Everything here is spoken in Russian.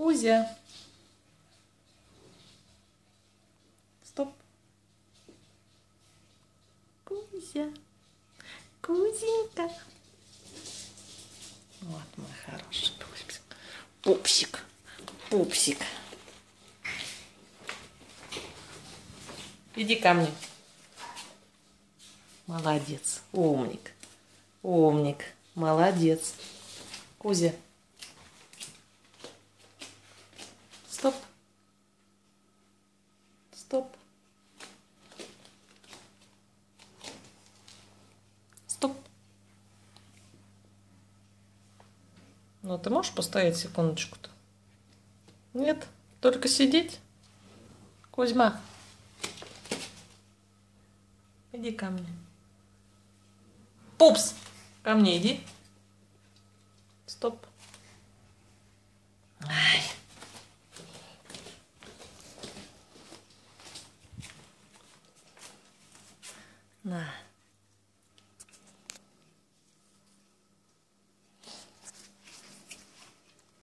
Кузя. Стоп. Кузя. Кузенька. Вот мой хороший пупсик. Пупсик. Пупсик. Иди ко мне. Молодец. Умник. Умник. Молодец. Кузя. Стоп. Стоп. Стоп. Ну, ты можешь постоять секундочку-то? Нет? Только сидеть? Кузьма. Иди ко мне. Пупс! Ко мне иди. Стоп. Ай. На.